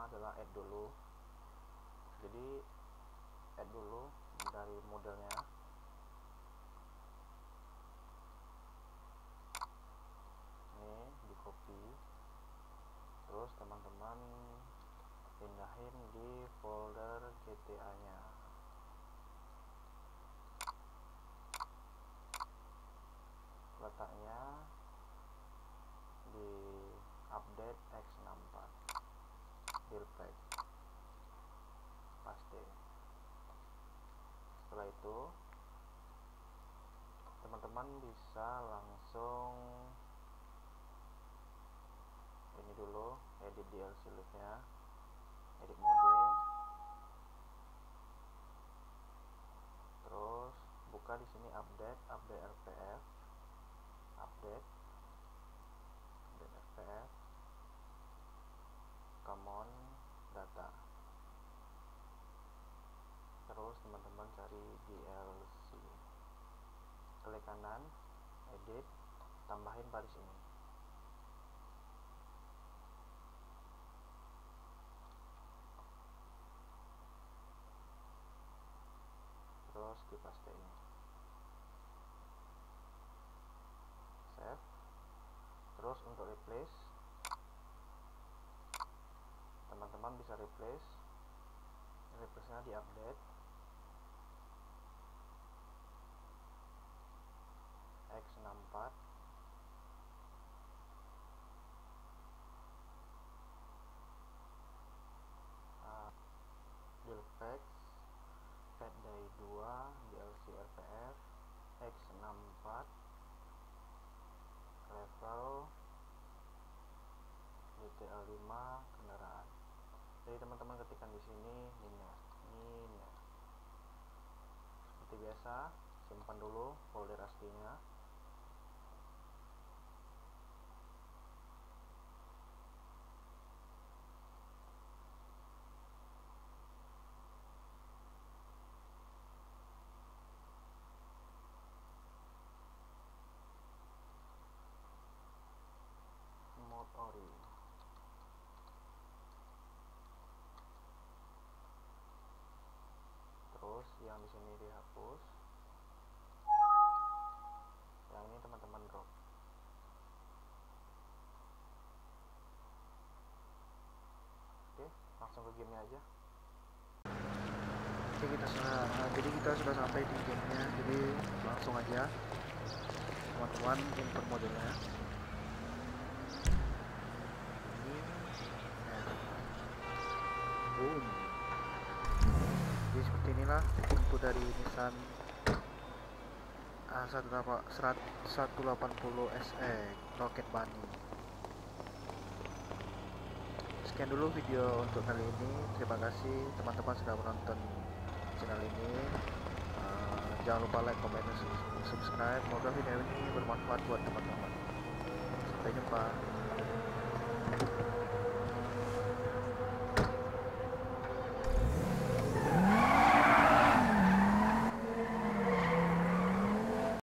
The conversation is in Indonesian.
pertama adalah add dulu. Jadi add dulu dari modelnya. Ini di copy, terus teman-teman pindahin di folder GTA nya. Letaknya di update x64 build pack, paste. Setelah itu teman-teman bisa langsung ini dulu, edit DLC list nya, edit mode, terus buka di sini update RPF, update RPF, common data. Terus teman-teman cari DLC, klik kanan, edit, tambahin baris ini. Terus dipastein, save. Terus untuk replace, teman-teman bisa replace nya di update x64 build packs Fat Day 2 DLC RPF x64 level GTA 5 kendaraan. Jadi teman-teman ketikkan di sini ini. Seperti biasa, simpan dulu folder aslinya. Mode ori. Terus yang di sini dihapus. Yang ini teman-teman drop. Oke, langsung ke gamenya aja. Oke, jadi kita sudah sampai di gamenya. Jadi langsung aja teman-teman import modelnya. Boom. Jadi seperti inilah input dari Nissan 180 SE Rocket Bunny. Sekian dulu video untuk kali ini. Terima kasih teman-teman sudah menonton channel ini. Jangan lupa like, comment, dan subscribe. Semoga video ini bermanfaat buat teman-teman. Sampai jumpa.